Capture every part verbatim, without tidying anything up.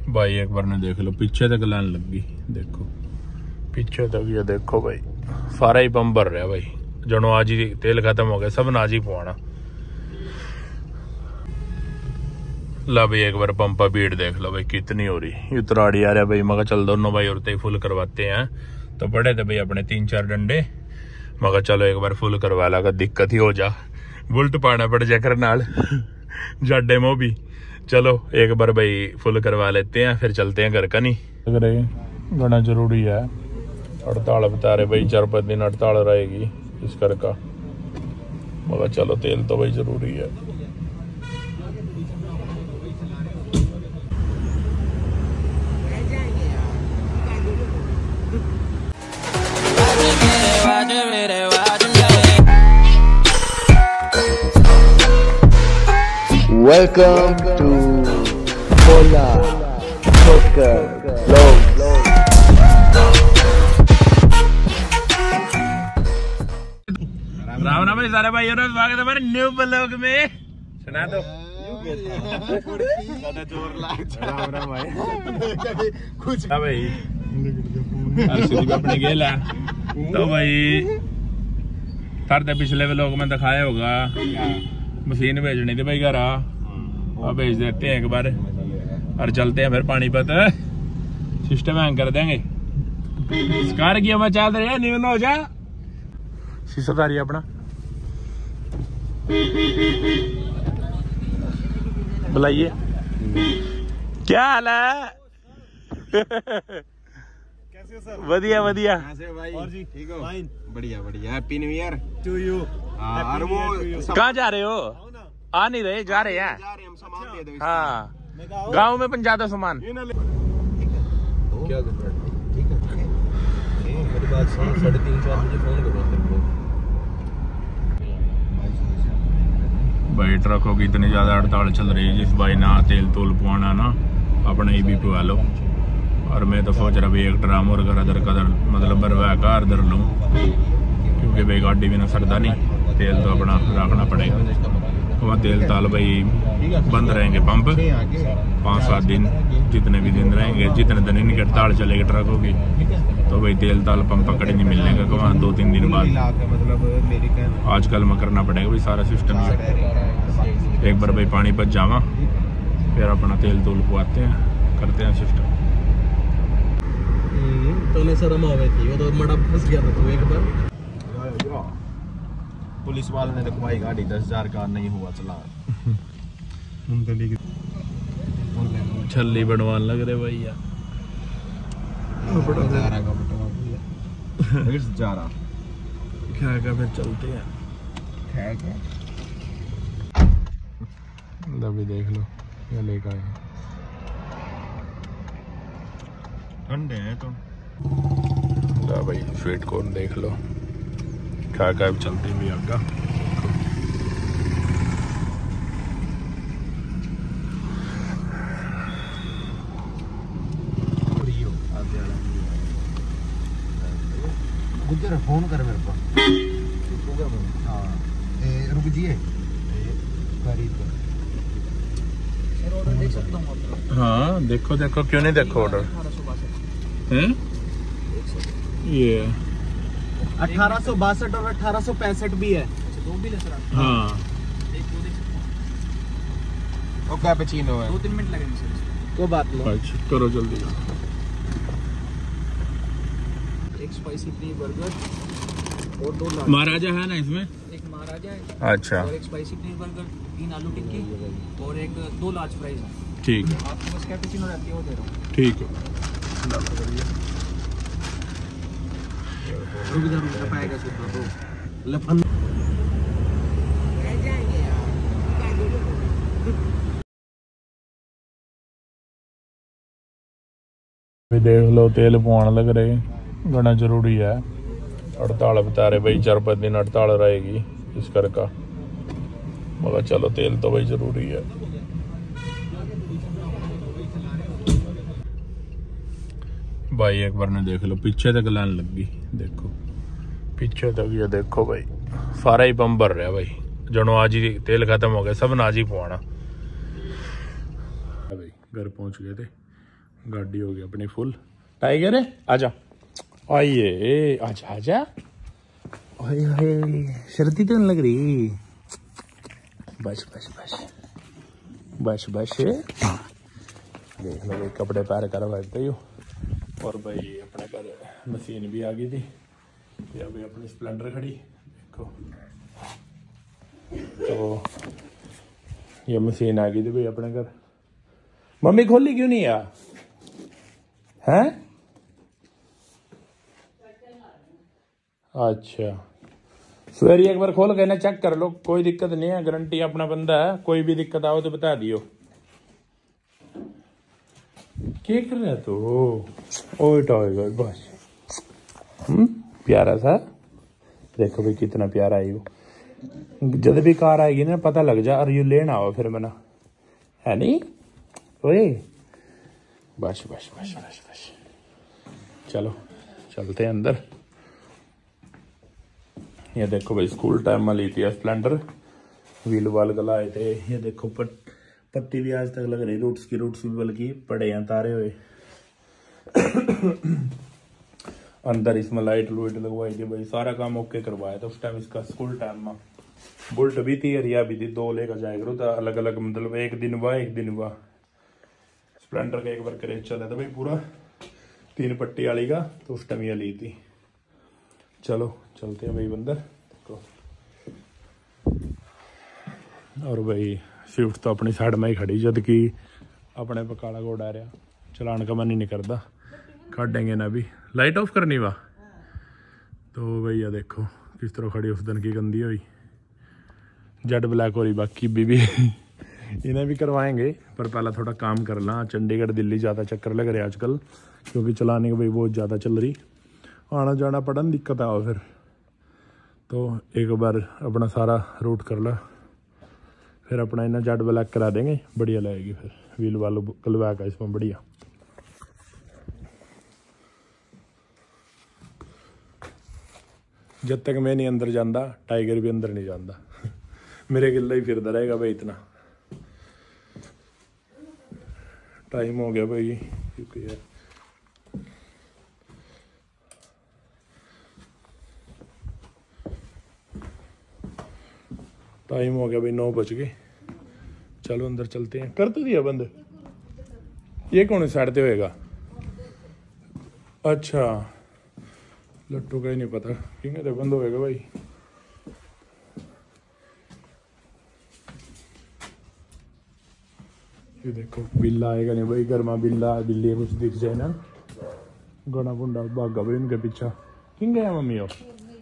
भाई एक बार ने देख लो पीछे तक लाइन लग गई, देखो पीछे तक ये देखो भाई सारा ही पंप भर रहा भाई, जनो आज ही तेल खत्म हो गया, सब ने आज ही पवाना। ला भाई एक बार पंपा भीड़ देख लो भाई कितनी हो रही, उतराड़ी आ रहा भाई। मगर चल दोनों भाई औरतें ही फुल करवाते हैं, तो पड़े थे भाई अपने तीन चार डंडे, मगर चलो एक बार फुल करवा लगा, दिक्कत ही हो जा, बुलट पाना पड़ जा कर नाल जाडे मो भी। चलो एक बार भाई फुल करवा लेते हैं, फिर चलते हैं घर का। नहीं लग रहे घना जरूरी है, हड़ताल बता रहे भाई, चार पाँच दिन हड़ताल रहेगी इस घर का, मगर चलो तेल तो भाई जरूरी है। Welcome to Bola Soccer Vlogs। Ram Ram भाई सारे भाई, स्वागत है हमारे न्यू ब्लॉग में। सुना दो राम राम भाई कुछ भाई अपने गेल है तो भाई तार पिछले ब्लॉग में दिखाया होगा, मशीन भेजनी थी भाई घर, और भेज देते हैं एक बार और चलते हैं फिर पानीपत, सिस्टम हैंग कर देंगे। कार की हमें चल रही है, न्यू हो जा शीशादारी अपना बुलाइए। क्या हाल है? कैसे सर? बढ़िया बढ़िया। और जी ठीक हो? बढ़िया बढ़िया। Happy new year to you. और वो कहाँ जा रहे हो? आ नहीं रहे, जा रहे हैं। जा रहे हम सामान दे दो। हाँ गाँव में पंचायत सामान क्या ठीक है, मेरी बात सुन, साढ़े तीन चार बजे फोन करो तेरे को भाई। ट्रकों की इतनी ज्यादा हड़ताल चल रही है, जिस भाई ना तेल तोल पवाना ना अपने ही भी पवा लो। और मैं तो सोच रहा भाई एक ड्राम और घर अदर कदर मतलब बरवा कार दर लूँ, क्योंकि भाई गाड़ी बिना सरदा नहीं, तेल तो अपना रखना पड़ेगा। वहाँ तेल ताल भाई बंद रहेंगे पंप पाँच सात दिन, जितने भी दिन रहेंगे, जितने दिन इनकी हड़ताल चलेगी ट्रकों की, तो भाई तेल ताल पंप पकड़ नहीं मिलने का वहाँ दो तीन दिन बाद। आजकल में करना पड़ेगा भाई सारा सिस्टम से। एक बार भाई पानीपत जावा, फिर अपना तेल तोल पवाते हैं, करते हैं सिस्टम। तो शर्म आ गई थी, वो तो मड़ा फंस गया था तो एक बार पुलिस वाले ने देखवाई गाड़ी, दस हजार का नहीं हुआ चला छल्ली बनवान लग रहे भैया, जा रहा क्या क्या फिर चलते हैं। अभी देख लो क्या लेकर आए, ठंडे हैं तो भाई स्वीट कॉर्न देख लो, क्या क्या चलते भी आगा। गुजर फोन कर मेरे को, हाँ रुक जिए हाँ देखो देखो, क्यों नहीं देखो ऑर्डर हैं ये अठारह सौ बासठ और अठारह सौ पैंसठ भी है। हाँ और कैपेचिनो है, दो तीन मिनट लगेंगे सर, कोई बात नहीं। अच्छा करो जल्दी। एक स्पाइसी प्री बर्गर और दो लार्ज। महाराजा है ना इसमें? एक महाराजा है, अच्छा, और एक स्पाइसी प्री बर्गर, तीन आलू टिक्की और एक दो लार्ज फ्राइज है। ठीक है, आपको बस कैपेचिनो रहती है वो दे रहा हूँ। ठीक है। रुक जा रुक जा, पाएगा सुपर तो लफन। देख लो तेल पवान लग रहे, घना जरूरी है। हड़ताल बता रहे भाई, चार पाँच दिन हड़ताल रहेगी इस घर का, मगर चलो तेल तो भाई जरूरी है। भाई एक बार ने देख लो पीछे तक लाइन लग गई, देखो पीछे तक ये देखो भाई सारा ही पंप भर रहा भाई, जनो आज ही तेल खत्म हो गया, सब ने आज ही पवाना। भाई घर पहुंच गए थे, गाड़ी हो गई अपनी फुल। टाइगर है आजा, आइए आजा आजा। ओए ओए सर्दी तो नहीं लग रही। बस बस बस बस बस। देख लो भाई कपड़े पैर कर बैठते ही हो। और भाई अपने घर मशीन भी आ गई थी। ये अभी अपनी स्प्लेंडर खड़ी देखो। तो ये मशीन आ गई थी भाई अपने घर। मम्मी खोली क्यों नहीं यार? हैं? अच्छा सवेरे एक बार खोल के ना चेक कर लो, कोई दिक्कत नहीं है, गारंटी अपना बंदा है। कोई भी दिक्कत आओ तो बता दियो। क्या कर रहा तू? ओ टाइगर बस। हम्म प्यारा सा देखो भाई कितना प्यारा है। जब भी कार आएगी ना पता लग जा और यू लेना आओ फिर मना है नहीं। ओए बस बस बस बस बस चलो चलते हैं अंदर। ये देखो भाई स्कूल टाइम में ली थी स्प्लेंडर। व्हील वाल गलाए थे। ये देखो पट, पत्ती भी आज तक लग रही, रूट्स की रूट्स भी बल्कि पड़े हैं तारे हुए। अंदर इसमें लाइट लूइट लगवाई थी भाई, सारा काम ओके करवाया था उस टाइम इसका स्कूल टाइम में। बुल्ट भी थी रिया भी थी, दो लेकर जाया करो था अलग अलग, मतलब एक दिन हुआ एक दिन हुआ। स्प्लेंडर का एक बार क्रेज चला था भाई पूरा तीन पट्टी वाली का, तो उस टाइम ये ली थी। चलो चलते हैं भाई अंदर देखो। और भाई स्विफ्ट तो अपनी साइड में ही खड़ी, जद कि अपने पे काला घोड़ा रहा, चलान का मन ही नहीं करता। काटेंगे ना भी, लाइट ऑफ करनी वा तो भैया देखो किस तरह खड़ी उस दिन की गंदी हुई। जेट ब्लैक हो रही बाकी बीबी इन्हें भी करवाएंगे, पर पहला थोड़ा काम कर ला। चंडीगढ़ दिल्ली ज़्यादा चक्कर लग रहे आजकल, क्योंकि चलाने की भाई बहुत ज़्यादा चल रही, आना जाना पड़न दिक्कत आओ फिर। तो एक बार अपना सारा रूट कर ला, फिर अपना इन्हें जेट ब्लैक करा देंगे, बढ़िया लगेगी। फिर व्हील वालों कलवा का इसमें बढ़िया। जब तक मैं नहीं अंदर जाता टाइगर भी अंदर नहीं जाता। मेरे गिल्ला ही फिरता रहेगा भाई। इतना टाइम हो गया भाई, क्योंकि यार टाइम हो गया भाई, नौ बज गए। चलो अंदर चलते हैं। कर तो दिया बंद। ये कौन साइड पे होएगा? अच्छा लट्टू का ही नहीं पता क्योंकि तो बंद होएगा भाई। ये देखो बिल्ला आएगा नहीं भाई, घर में बिल्ला बिल्ली कुछ दिख जाए ना गणा बुंडा भागा भाई उनके पीछा। किंग गया मम्मी हो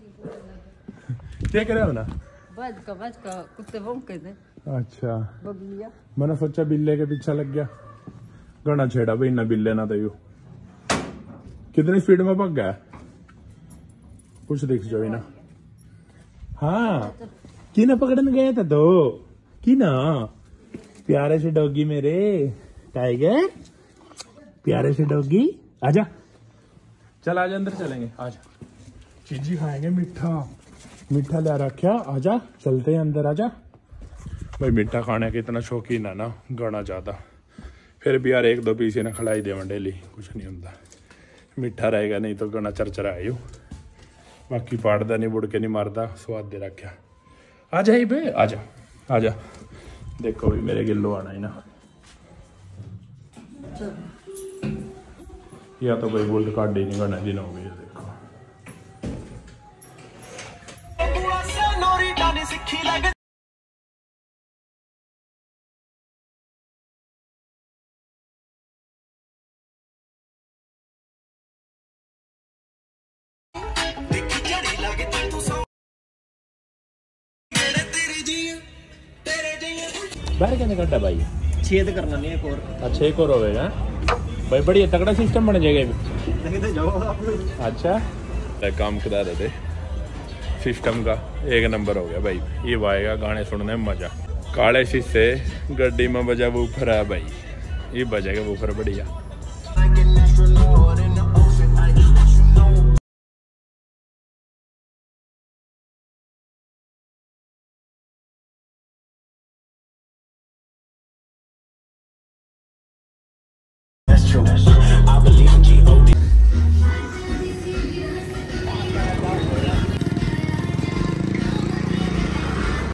क्या करे ना का का कुत्ते भौंके थे। अच्छा बबलिया मैंने सोचा बिल्ले के पीछा लग गया, गणा छेड़ा भाई ना बिल्ले ना तो कितनी स्पीड में भाग गया कुछ दिख जाए ना। हाँ की ना पकड़ने गया था दो की ना। प्यारे से डॉगी मेरे टाइगर, प्यारे से डॉगी आजा। चल आजा अंदर चलेंगे, आजा चीजी खाएंगे। मीठा मीठा ले रखा, आजा चलते हैं अंदर आजा। भाई मीठा खाने के इतना शौकीन है ना गाना ज्यादा, फिर भी यार एक दो पीस ना खिलाई देव डेली, कुछ नहीं होता। मीठा रहेगा नहीं तो गाना चरचरा आयु, बाकी पाड़दा नहीं बुड़ के नहीं मारदा, स्वाद दे रखा। आजा ही बे आजा आजा। देखो भाई मेरे गिल्लो आना ही ना, या तो भाई बुल्ट काट ही नहीं करना दिन हो गई। देखो बाहर क्या निकलता भाई? छेद करना नहीं एक और। अच्छा एक और होगा भाई, बढ़िया तगड़ा सिस्टम बन जाएगा। अच्छा काम करा देते सिस्टम का, एक नंबर हो गया भाई। ये आएगा गाने सुनने में मजा। काले शीशे गड्डी में बजा वूफर है भाई, ये बजेगा वूफर बढ़िया। That's true. believe